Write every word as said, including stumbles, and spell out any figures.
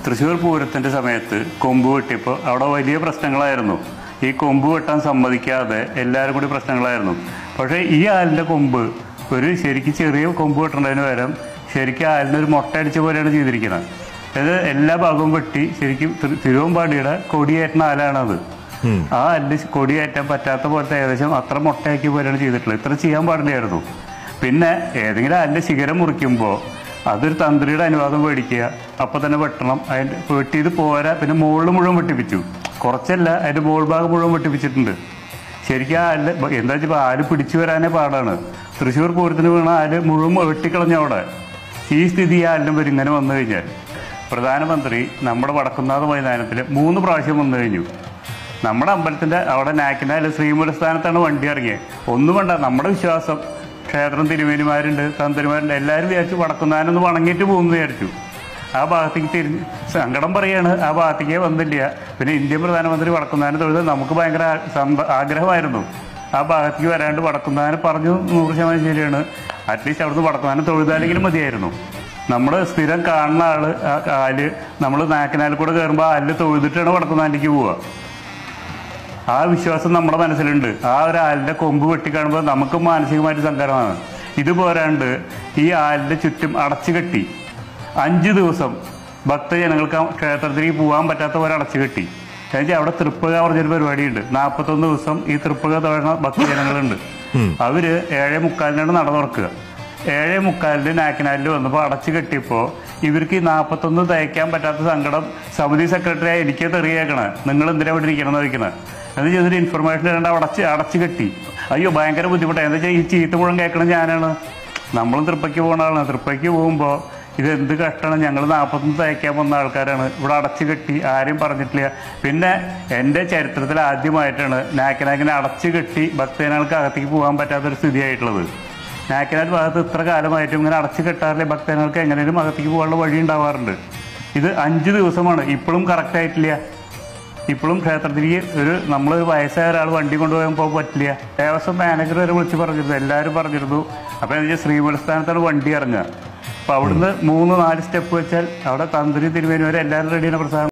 തൃശ്ശൂർ പൂരത്തിൻ്റെ സമയത്ത് കൊമ്പ് വെട്ടിയപ്പോൾ അവിടെ വലിയ പ്രശ്നങ്ങളായിരുന്നു. ഈ കൊമ്പ് വെട്ടാൻ സമ്മതിക്കാതെ എല്ലാവരും കൂടി പ്രശ്നങ്ങളായിരുന്നു. പക്ഷേ ഈ ആലിൻ്റെ കൊമ്പ് ഒരു ശരിക്കും ചെറിയ കൊമ്പ് വെട്ടേണ്ടതിന് പകരം ശരിക്കും ആലിന് ഒരു മുട്ട അടിച്ച പോലെയാണ് ചെയ്തിരിക്കുന്നത്. അതായത് എല്ലാ ഭാഗവും വെട്ടി ശരിക്കും തിരുവമ്പാടിയുടെ കൊടിയേറ്റുന്ന ആലാണത്. ആ ആലിന് കൊടിയേറ്റാൻ പറ്റാത്ത പോലത്തെ ഏകദേശം അത്ര മുട്ടയാക്കിയ പോലെയാണ് ചെയ്തിട്ടുള്ളത്. ഇത്ര ചെയ്യാൻ പാടില്ലായിരുന്നു. പിന്നെ ഏതെങ്കിലും ആലിൻ്റെ ശിഖരം മുറിക്കുമ്പോൾ അതൊരു തന്ത്രിയുടെ അനുവാദം മേടിക്കുക, അപ്പം തന്നെ വെട്ടണം. അതിൻ്റെ വെട്ടിയത് പോരാ, പിന്നെ മുകളിൽ മുഴുവൻ വെട്ടിപ്പിച്ചു. കുറച്ചല്ല, അതിൻ്റെ മുകൾ ഭാഗം മുഴുവൻ വെട്ടിപ്പിച്ചിട്ടുണ്ട്. ശരിക്കും ആ ആല് എന്താ വെച്ചാൽ ആല് പിടിച്ചു വരാനേ പാടാണ്. തൃശ്ശൂർ പൂരത്തിന് വീണ ആല് മുഴുവൻ വെട്ടിക്കളഞ്ഞ അവിടെ. ഈ സ്ഥിതി ഈ ആലിനും വരും ഇങ്ങനെ വന്നു കഴിഞ്ഞാൽ. പ്രധാനമന്ത്രി നമ്മുടെ വടക്കുന്നാഥ മൈതാനത്തിൽ മൂന്ന് പ്രാവശ്യം വന്നു കഴിഞ്ഞു. നമ്മുടെ അമ്പലത്തിൻ്റെ അവിടെ നാക്കിനാല് ശ്രീമൂലസ്ഥാനത്താണ് വണ്ടി ഇറങ്ങിയത്. ഒന്നും വേണ്ട, നമ്മുടെ വിശ്വാസം ക്ഷേത്രം തിരുമേനിമാരുണ്ട്, തന്ത്രിമാരുണ്ട്, എല്ലാവരും വിചാരിച്ചു വടക്കുന്നാനൊന്ന് വണങ്ങിയിട്ട് പോകുമെന്ന് വിചാരിച്ചു. ആ ഭാഗത്തേക്ക് തിരിഞ്ഞ് സങ്കടം പറയാണ്, ആ ഭാഗത്തേക്കേ വന്നില്ല. പിന്നെ ഇന്ത്യൻ പ്രധാനമന്ത്രി വടക്കുന്നാനം തൊഴുത് നമുക്ക് ഭയങ്കര ആഗ്രഹമായിരുന്നു. ആ ഭാഗത്തേക്ക് വരാണ്ട് വടക്കുന്നാനം പറഞ്ഞു നൂറ് ശതമാനം ശരിയാണ്. അറ്റ്ലീസ്റ്റ് അവിടുന്ന് വടക്കുന്നാനം തൊഴുതാലെങ്കിലും മതിയായിരുന്നു. നമ്മൾ സ്ഥിരം കാണുന്ന ആൾ ആ ആല് നമ്മൾ നാക്കിനാൽ കൂടെ കയറുമ്പോൾ ആ ആലിൽ തൊഴുതിട്ടാണ് വടക്കുന്നാനിലേക്ക് പോവുക. ആ വിശ്വാസം നമ്മുടെ മനസ്സിലുണ്ട്. ആ ഒരു ആലിൻ്റെ കൊമ്പ് വെട്ടിക്കാണുമ്പോൾ നമുക്ക് മാനസികമായിട്ട് സങ്കടമാണ്. ഇത് പോരാണ്ട് ഈ ആലിൻ്റെ ചുറ്റും അടച്ചു കെട്ടി അഞ്ച് ദിവസം ഭക്തജനങ്ങൾക്ക് ക്ഷേത്രത്തിലേക്ക് പോകാൻ പറ്റാത്ത പോലെ അടച്ചു കെട്ടി. എന്നുവെച്ചാൽ അവിടെ തൃപ്പക പറഞ്ഞൊരു പരിപാടിയുണ്ട്. നാൽപ്പത്തൊന്ന് ദിവസം ഈ തൃപ്പക തൊഴുന്ന ഭക്തജനങ്ങളുണ്ട്. അവര് ഏഴേ മുക്കാലിനാണ് നട തുറക്കുക. ഏഴേ മുക്കാലിന് നാക്കിനാലിൽ വന്നപ്പോൾ അടച്ചു കെട്ടിയപ്പോൾ ഇവർക്ക് ഈ നാൽപ്പത്തൊന്ന് തയ്ക്കാൻ പറ്റാത്ത സങ്കടം സമിതി സെക്രട്ടറിയായി എനിക്ക് തെറിയേക്കണേ, നിങ്ങൾ എന്തിനാ ഇവിടെ ഇരിക്കണം എന്ന് ചോദിക്കണേ. എന്ന് ചെയ്തൊരു ഇൻഫർമേഷൻ ഇടേണ്ട അടച്ച് അടച്ചു കെട്ടി. അയ്യോ ഭയങ്കര ബുദ്ധിമുട്ടാണ്. എന്താ വെച്ചാൽ ഈ ചീത്ത മുഴുവൻ കേൾക്കണം ഞാനാണ്. നമ്മളും തൃപ്പയ്ക്ക് പോകുന്ന ആളാണ്. തൃപ്പയ്ക്ക് പോകുമ്പോൾ ഇതെന്ത് കഷ്ടമാണ്, ഞങ്ങൾ നാൽപ്പത്തൊന്ന് തയ്ക്കാൻ വന്ന ആൾക്കാരാണ്, ഇവിടെ അടച്ചു കെട്ടി, ആരും പറഞ്ഞിട്ടില്ല. പിന്നെ എൻ്റെ ചരിത്രത്തിൽ ആദ്യമായിട്ടാണ് നാക്കിനാക്കിനെ അടച്ചു കെട്ടി ഭക്തജനങ്ങൾക്ക് അകത്തേക്ക് പോകാൻ പറ്റാത്തൊരു സ്ഥിതിയായിട്ടുള്ളത്. നാക്കിനാൽ ഭാഗത്ത് ഇത്ര കാലമായിട്ടും ഇങ്ങനെ അടച്ചു കെട്ടാറില്ലേ ഭക്തജനങ്ങൾക്ക് എങ്ങനെയും അകത്തേക്ക് പോകാനുള്ള വഴി ഉണ്ടാവാറുണ്ട്. ഇത് അഞ്ച് ദിവസമാണ്, ഇപ്പോഴും കറക്റ്റായിട്ടില്ല. ഇപ്പോഴും ക്ഷേത്രത്തിലേക്ക് ഒരു നമ്മളൊരു വയസ്സായ ഒരാൾ വണ്ടി കൊണ്ടുപോകാൻ പോകാൻ പറ്റില്ല. ദേവസ്വം മാനേജർ വരെ വിളിച്ച് പറഞ്ഞിരുന്നു, എല്ലാവരും പറഞ്ഞിരുന്നു. അപ്പോൾ എന്താ വെച്ചാൽ ശ്രീമൂലസ്ഥാനത്താണ് വണ്ടി ഇറങ്ങുക. അപ്പോൾ അവിടുന്ന് മൂന്ന് നാല് സ്റ്റെപ്പ് വെച്ചാൽ അവിടെ തന്ത്രി തിരുമേനി വരെ എല്ലാവരും റെഡിയാണ്. പ്രസാദം